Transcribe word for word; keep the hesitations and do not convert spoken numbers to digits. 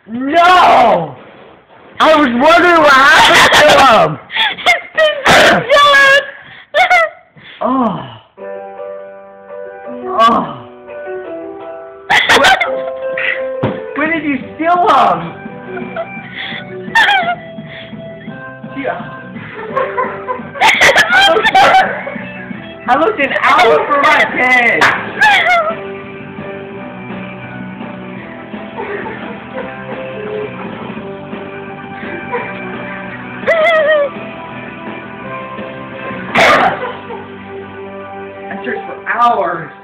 No! I was wondering what happened to him! It's been so jealous! Oh. Oh. When, when did you steal him? Yeah. I looked an hour for my pin! I searched for hours.